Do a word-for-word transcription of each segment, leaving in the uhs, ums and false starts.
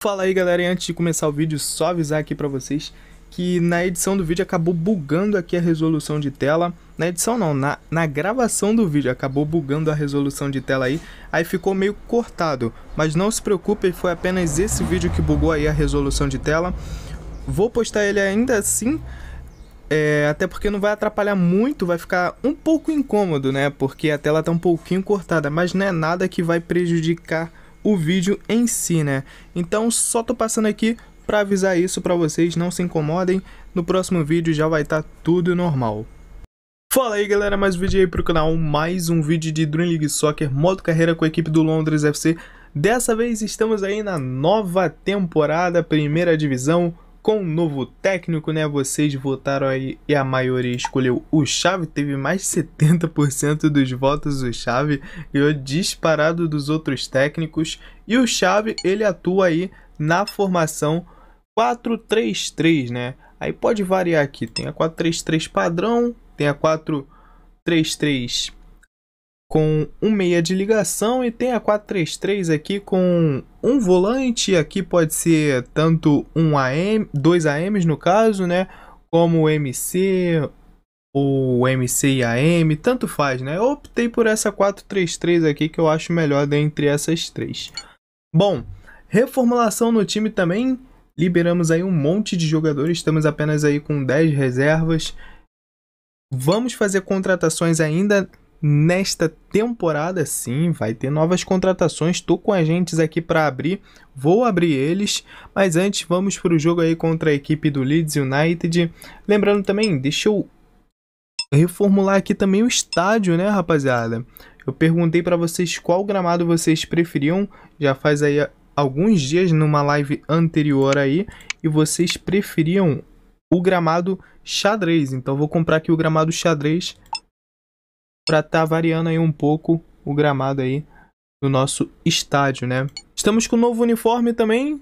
Fala aí, galera, e antes de começar o vídeo, só avisar aqui pra vocês que na edição do vídeo acabou bugando aqui a resolução de tela. Na edição não, na, na gravação do vídeo acabou bugando a resolução de tela aí, aí ficou meio cortado. Mas não se preocupe, foi apenas esse vídeo que bugou aí a resolução de tela. Vou postar ele ainda assim, é, até porque não vai atrapalhar muito, vai ficar um pouco incômodo, né? Porque a tela tá um pouquinho cortada, mas não é nada que vai prejudicar o vídeo em si, né? Então só tô passando aqui para avisar isso para vocês, não se incomodem. No próximo vídeo já vai estar tá tudo normal. Fala aí, galera, mais um vídeo aí pro canal, mais um vídeo de Dream League Soccer, modo carreira com a equipe do Londres F C. Dessa vez estamos aí na nova temporada, primeira divisão, com um novo técnico, né? Vocês votaram aí e a maioria escolheu o Xavi, teve mais de setenta por cento dos votos do Xavi, ganhou disparado dos outros técnicos. E o Xavi, ele atua aí na formação quatro três três, né? Aí pode variar aqui, tem a quatro três três padrão, tem a quatro três três com um meia de ligação e tem a quatro três três aqui com um volante. Aqui pode ser tanto um A M, dois A Ms no caso, né? Como o M C ou M C e A M, tanto faz, né? Eu optei por essa quatro três três aqui, que eu acho melhor dentre essas três. Bom, reformulação no time também, liberamos aí um monte de jogadores, estamos apenas aí com dez reservas. Vamos fazer contratações ainda nesta temporada, sim, vai ter novas contratações. Tô com agentes aqui para abrir, vou abrir eles, mas antes vamos para o jogo aí contra a equipe do Leeds United. Lembrando também, deixa eu reformular aqui também o estádio, né, rapaziada? Eu perguntei para vocês qual gramado vocês preferiam, já faz aí alguns dias numa live anterior aí, e vocês preferiam o gramado xadrez, então vou comprar aqui o gramado xadrez para tá variando aí um pouco o gramado aí do nosso estádio, né? Estamos com o novo uniforme também.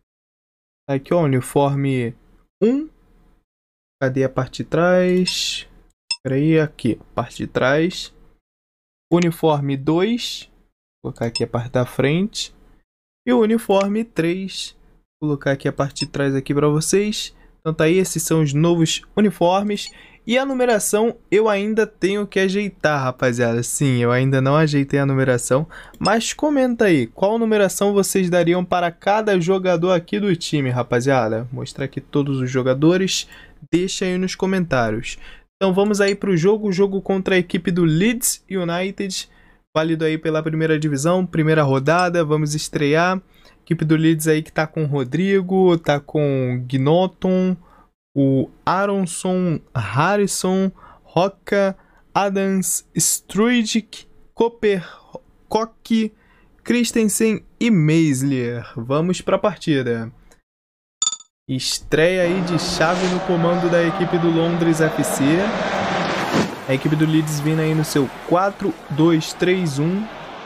Aqui, ó, uniforme um. Cadê a parte de trás? Espera aí, aqui, parte de trás. Uniforme dois. Vou colocar aqui a parte da frente. E o uniforme três. Vou colocar aqui a parte de trás aqui para vocês. Então tá aí, esses são os novos uniformes. E a numeração eu ainda tenho que ajeitar, rapaziada. Sim, eu ainda não ajeitei a numeração. Mas comenta aí, qual numeração vocês dariam para cada jogador aqui do time, rapaziada? Vou mostrar aqui todos os jogadores. Deixa aí nos comentários. Então vamos aí para o jogo. Jogo contra a equipe do Leeds United. Válido aí pela primeira divisão, primeira rodada. Vamos estrear. Equipe do Leeds aí que tá com o Rodrigo, tá com Gnotton, o Aronson, Harrison, Roca, Adams, Struidic, Cooper, Koch, Christensen e Meisler. Vamos para a partida. Estreia aí de Xavi no comando da equipe do Londres F C. A equipe do Leeds vindo aí no seu quatro dois três um.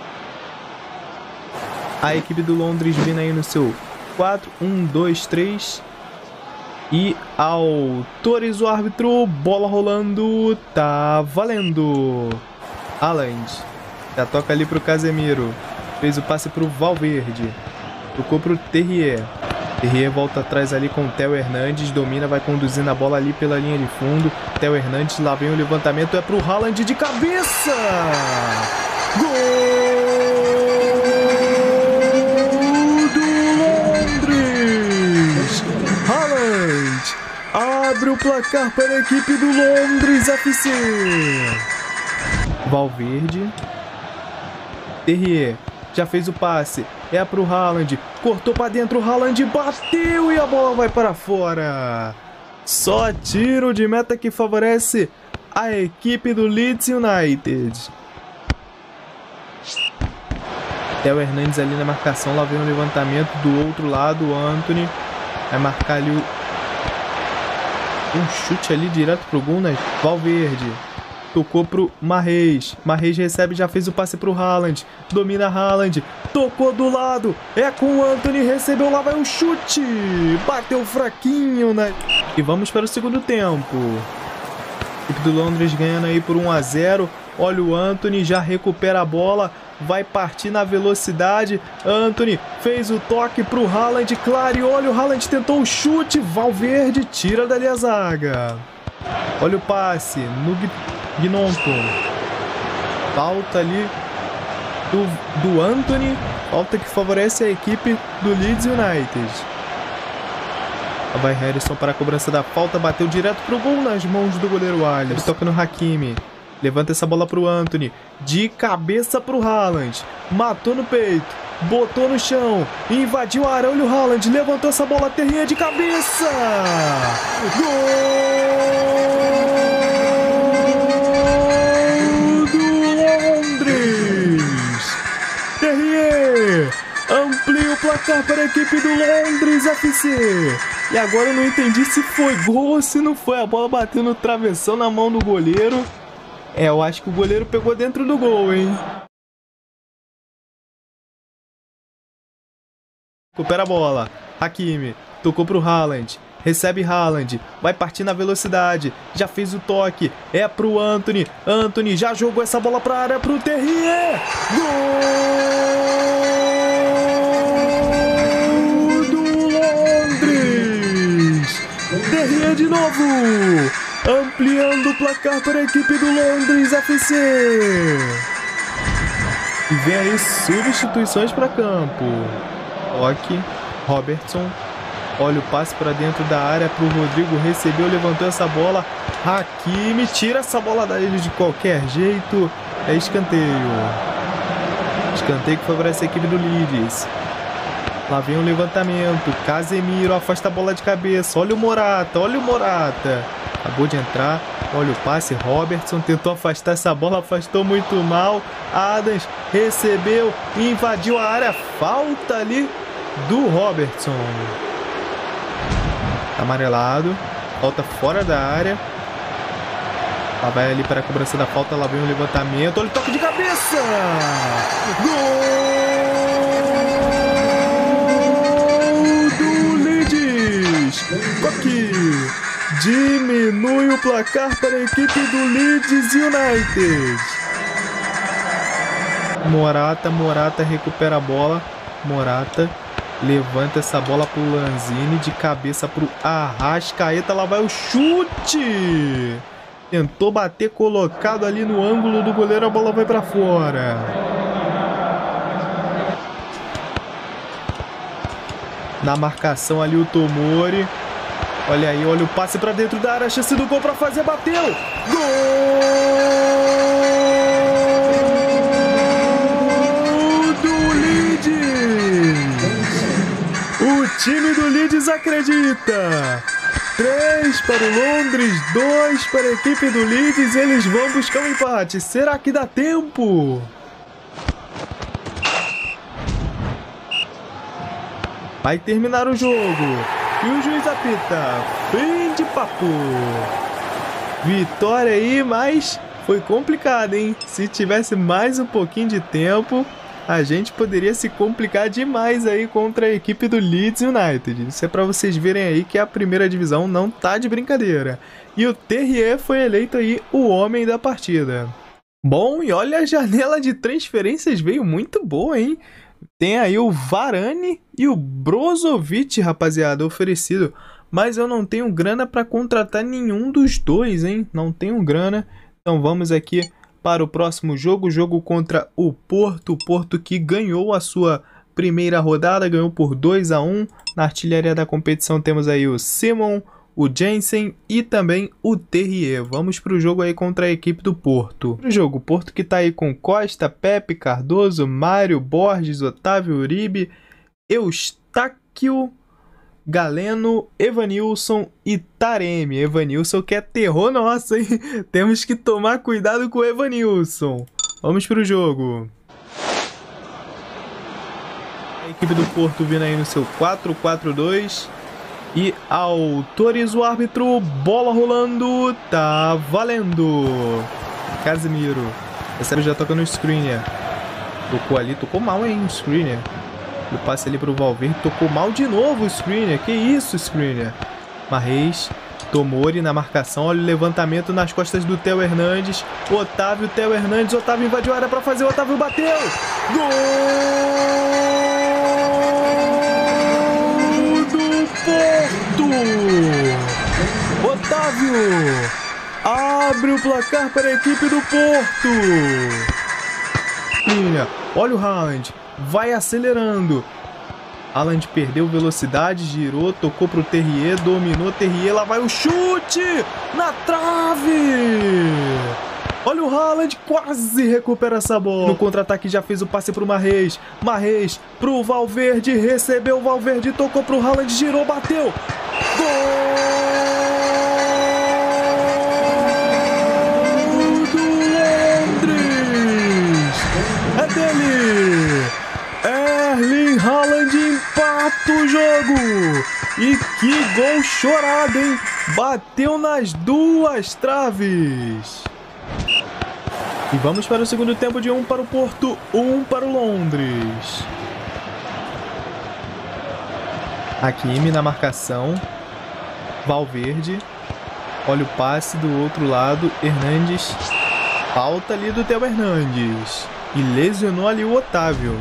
A equipe do Londres vindo aí no seu quatro um dois três. E autoriza o árbitro, bola rolando, tá valendo. Haaland, já toca ali pro Casemiro, fez o passe pro Valverde, tocou pro Terrier. Terrier volta atrás ali com o Theo Hernandes, domina, vai conduzindo a bola ali pela linha de fundo. Theo Hernandes, lá vem o levantamento, é pro Haaland de cabeça. Gol! Abre o placar para a equipe do Londres F C. Valverde. Terrier já fez o passe. É para o Haaland. Cortou para dentro. O Haaland bateu e a bola vai para fora. Só tiro de meta que favorece a equipe do Leeds United. Theo Hernandes ali na marcação. Lá vem o levantamento do outro lado. O Antony vai marcar ali o... um chute ali direto pro gol, né? Valverde tocou pro Mahrez. Mahrez recebe, já fez o passe pro Haaland. Domina Haaland. Tocou do lado. É com o Antony. Recebeu, lá vai o chute. Bateu fraquinho, né? E vamos para o segundo tempo. Equipe do Londres ganhando aí por um a zero. Olha o Antony, já recupera a bola. Vai partir na velocidade. Antony fez o toque pro Haaland. Claro, olha o Haaland tentou o chute. Valverde tira dali a zaga. Olha o passe no Gnonton. Falta ali do, do Antony. Falta que favorece a equipe do Leeds United. Vai Harrison para a cobrança da falta. Bateu direto pro gol nas mãos do goleiro Alisson. Ele toca no Hakimi. Levanta essa bola pro Antony. De cabeça pro Haaland. Matou no peito. Botou no chão. Invadiu a área. Olha o Haaland. Levantou essa bola. Terrinha de cabeça. Gol do Londres. Terrinha amplia o placar para a equipe do Londres F C. E agora eu não entendi se foi gol ou se não foi. A bola bateu no travessão na mão do goleiro. É, eu acho que o goleiro pegou dentro do gol, hein? Recupera a bola. Hakimi. Tocou pro Haaland. Recebe Haaland. Vai partir na velocidade. Já fez o toque. É pro Antony. Antony já jogou essa bola pra área pro Terrier. Gol do Londres. Terrier de novo. Ampliando o placar para a equipe do Londres F C. E vem aí substituições para campo. Toque, Robertson. Olha o passe para dentro da área para o Rodrigo. Recebeu, levantou essa bola. Hakimi tira essa bola dele de qualquer jeito. É escanteio. Escanteio que favorece a equipe do Leeds. Lá vem o levantamento. Casemiro afasta a bola de cabeça. Olha o Morata, olha o Morata. Acabou de entrar, olha o passe, Robertson tentou afastar essa bola, afastou muito mal. Adams recebeu, invadiu a área, falta ali do Robertson. Amarelado, falta fora da área. Lá vai ali para a cobrança da falta, lá vem o levantamento, olha o toque de cabeça! Gol do Leeds! Toque! Diminui o placar para a equipe do Leeds United. Morata, Morata recupera a bola. Morata levanta essa bola para o Lanzini. De cabeça para o Arrascaeta. Lá vai o chute. Tentou bater colocado ali no ângulo do goleiro. A bola vai para fora. Na marcação ali o Tomori. Olha aí, olha o passe pra dentro da área, chance do gol pra fazer, bateu! Gol do Leeds! O time do Leeds acredita! três para o Londres, dois para a equipe do Leeds, eles vão buscar um empate. Será que dá tempo? Vai terminar o jogo. E o juiz apita. Fim de papo. Vitória aí, mas foi complicado, hein? Se tivesse mais um pouquinho de tempo, a gente poderia se complicar demais aí contra a equipe do Leeds United. Isso é para vocês verem aí que a primeira divisão não tá de brincadeira. E o Terrier foi eleito aí o homem da partida. Bom, e olha, a janela de transferências veio muito boa, hein? Tem aí o Varane e o Brozovic, rapaziada, oferecido. Mas eu não tenho grana para contratar nenhum dos dois, hein? Não tenho grana. Então vamos aqui para o próximo jogo. Jogo contra o Porto. O Porto que ganhou a sua primeira rodada. Ganhou por dois a um. Na artilharia da competição temos aí o Simon, o Jensen e também o Terrier. Vamos para o jogo aí contra a equipe do Porto. O jogo, Porto que tá aí com Costa, Pepe, Cardoso, Mário, Borges, Otávio, Uribe, Eustáquio, Galeno, Evanilson e Taremi. Evanilson que é terror nosso, hein? Temos que tomar cuidado com o Evanilson. Vamos para o jogo. A equipe do Porto vindo aí no seu quatro quatro dois. E autoriza o árbitro, bola rolando, tá valendo. Casemiro, recebe, já toca no Skriniar. Tocou ali, tocou mal, hein, o Skriniar. O passe ali pro Valverde, tocou mal de novo o Skriniar. Que isso, Skriniar. Marreis, Tomori na marcação, olha o levantamento nas costas do Theo Hernandes. Otávio, Theo Hernandes, Otávio invadiu a área para fazer, Otávio bateu! Gol do Porto! Otávio abre o placar para a equipe do Porto. Olha o Haaland, vai acelerando. Haaland perdeu velocidade, girou, tocou pro Terrier, dominou Terrier, lá vai o chute na trave. Olha o Haaland, quase recupera essa bola. No contra-ataque já fez o passe pro Mahrez. Mahrez pro Valverde, recebeu o Valverde, tocou pro Haaland, girou, bateu. Gol do Londres. É dele. Erling Haaland empata o jogo. E que gol chorado, hein? Bateu nas duas traves. E vamos para o segundo tempo de um para o Porto, um para o Londres. Hakimi na marcação. Valverde. Olha o passe do outro lado. Hernandes. Falta ali do Theo Hernandes. E lesionou ali o Otávio.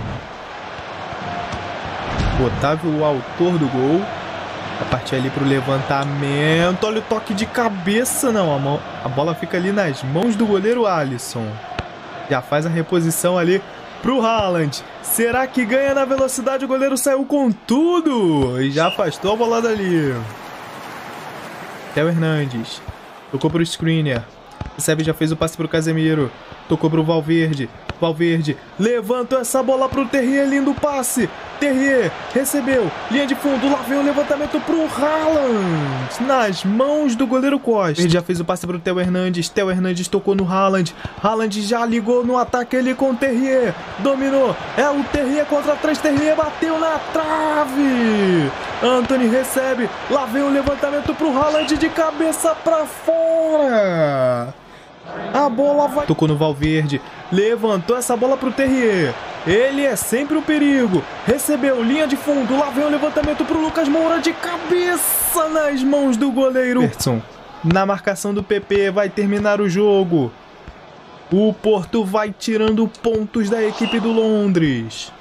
O Otávio, o autor do gol. A partir ali para o levantamento. Olha o toque de cabeça. Não, a, mão, a bola fica ali nas mãos do goleiro Alisson. Já faz a reposição ali para o Haaland. Será que ganha na velocidade? O goleiro saiu com tudo. E já afastou a bola dali. Theo Hernandes. Tocou para o Skriniar. Recebe, já fez o passe para o Casemiro. Tocou para o Valverde. Valverde levantou essa bola para o Terrier, lindo passe. Terrier recebeu, linha de fundo, lá vem o levantamento para o Haaland, nas mãos do goleiro Costa. Ele já fez o passe para o Theo Hernandes, Theo Hernandes tocou no Haaland, Haaland já ligou no ataque ali com o Terrier, dominou, é o Terrier contra três, Terrier bateu na trave. Antony recebe, lá vem o levantamento para o Haaland de cabeça para fora. A bola vai... Tocou no Valverde, levantou essa bola para o Terrier. Ele é sempre o perigo. Recebeu, linha de fundo, lá vem o levantamento para o Lucas Moura de cabeça nas mãos do goleiro. Robertson, na marcação do P P, vai terminar o jogo. O Porto vai tirando pontos da equipe do Londres.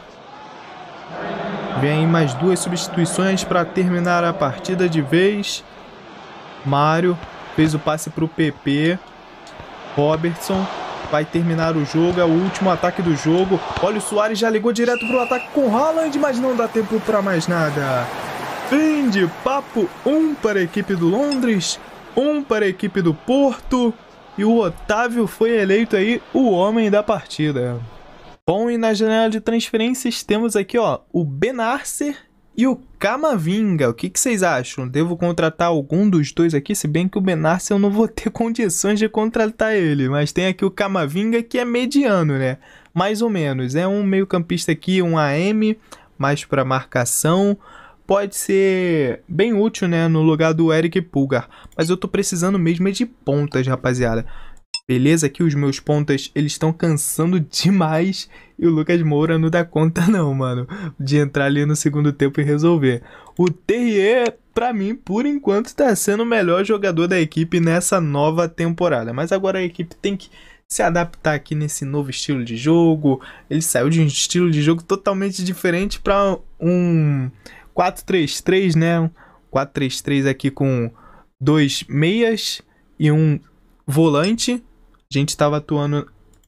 Vem mais duas substituições para terminar a partida de vez. Mário fez o passe para o P P. Robertson vai terminar o jogo, é o último ataque do jogo. Olha, o Suárez já ligou direto para o ataque com o Haaland, mas não dá tempo para mais nada. Fim de papo, um para a equipe do Londres, um para a equipe do Porto. E o Otávio foi eleito aí o homem da partida. Bom, e na janela de transferências temos aqui, ó, o Bennacer e o Camavinga. O que, que vocês acham? Devo contratar algum dos dois aqui? Se bem que o Bennacer eu não vou ter condições de contratar ele. Mas tem aqui o Camavinga, que é mediano, né? Mais ou menos. É um meio campista aqui, um A M, mais para marcação. Pode ser bem útil, né? No lugar do Eric Pulgar. Mas eu tô precisando mesmo é de pontas, rapaziada. Beleza, aqui os meus pontas, eles estão cansando demais. E o Lucas Moura não dá conta não, mano, de entrar ali no segundo tempo e resolver. O Terrier, pra mim, por enquanto, tá sendo o melhor jogador da equipe nessa nova temporada. Mas agora a equipe tem que se adaptar aqui nesse novo estilo de jogo. Ele saiu de um estilo de jogo totalmente diferente para um quatro três três, né? Um quatro três três aqui com dois meias e um volante. A gente estava atuando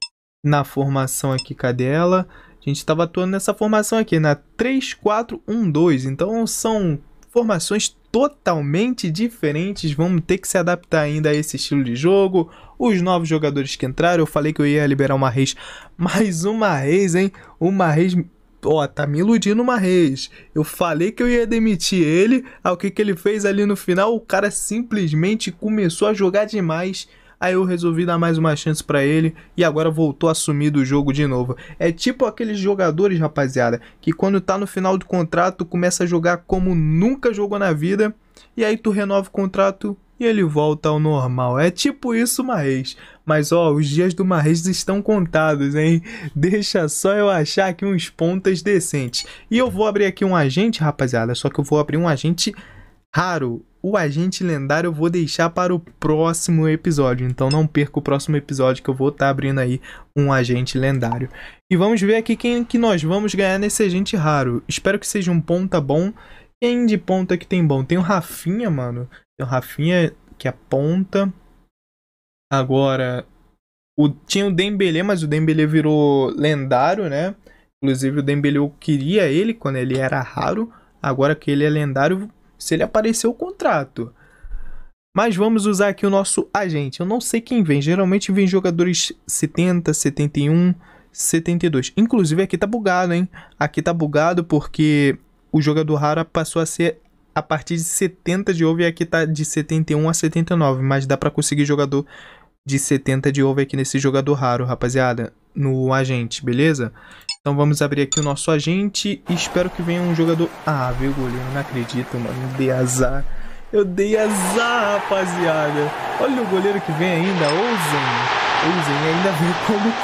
na formação aqui, cadê ela? A gente estava atuando nessa formação aqui, na três quatro um dois. Então são formações totalmente diferentes. Vamos ter que se adaptar ainda a esse estilo de jogo. Os novos jogadores que entraram, eu falei que eu ia liberar o Mahrez. Mais um Mahrez, hein? O Mahrez, ó, tá me iludindo o Mahrez. Eu falei que eu ia demitir ele. Ah, o que, que ele fez ali no final? O cara simplesmente começou a jogar demais. Aí eu resolvi dar mais uma chance pra ele e agora voltou a assumir do jogo de novo. É tipo aqueles jogadores, rapaziada, que quando tá no final do contrato começa a jogar como nunca jogou na vida e aí tu renova o contrato e ele volta ao normal. É tipo isso, Mahrez. Mas ó, os dias do Mahrez estão contados, hein? Deixa só eu achar aqui uns pontas decentes. E eu vou abrir aqui um agente, rapaziada, só que eu vou abrir um agente raro, o agente lendário eu vou deixar para o próximo episódio. Então não perca o próximo episódio que eu vou estar tá abrindo aí um agente lendário. E vamos ver aqui quem que nós vamos ganhar nesse agente raro. Espero que seja um ponta bom. Quem de ponta que tem bom? Tem o Rafinha, mano. Tem o Rafinha que é ponta. Agora, o, tinha o Dembélé, mas o Dembélé virou lendário, né? Inclusive o Dembélé eu queria ele quando ele era raro. Agora que ele é lendário, se ele aparecer o contrato. Mas vamos usar aqui o nosso agente. Eu não sei quem vem. Geralmente vem jogadores setenta, setenta e um, setenta e dois. Inclusive aqui tá bugado, hein? Aqui tá bugado porque o jogador raro passou a ser a partir de setenta de over e aqui tá de setenta e um a setenta e nove. Mas dá pra conseguir jogador de setenta de over aqui nesse jogador raro, rapaziada. No agente, beleza? Então vamos abrir aqui o nosso agente e espero que venha um jogador... Ah, veio o goleiro, não acredito, mano. Dei azar. Eu dei azar, rapaziada. Olha o goleiro que vem ainda, Ousem. Ousem ainda veio como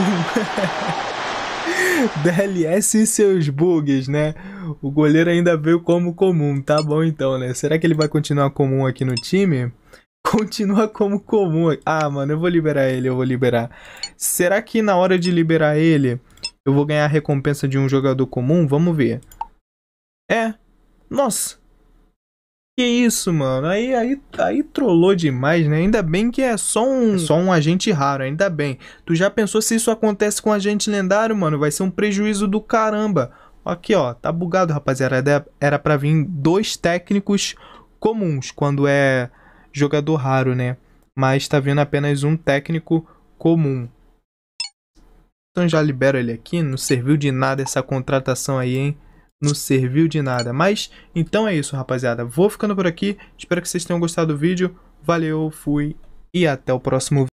comum. D L S e seus bugs, né? O goleiro ainda veio como comum, tá bom então, né? Será que ele vai continuar comum aqui no time? Continua como comum. Ah, mano, eu vou liberar ele, eu vou liberar. Será que na hora de liberar ele, eu vou ganhar a recompensa de um jogador comum? Vamos ver. É. Nossa. Que isso, mano. Aí, aí, aí trollou demais, né? Ainda bem que é só um, só um agente raro, ainda bem. Tu já pensou se isso acontece com um agente lendário, mano? Vai ser um prejuízo do caramba. Aqui, ó. Tá bugado, rapaziada. Era pra vir dois técnicos comuns quando é jogador raro, né? Mas tá vindo apenas um técnico comum. Então já libero ele aqui. Não serviu de nada essa contratação aí, hein? Não serviu de nada. Mas, então é isso, rapaziada. Vou ficando por aqui. Espero que vocês tenham gostado do vídeo. Valeu, fui e até o próximo vídeo.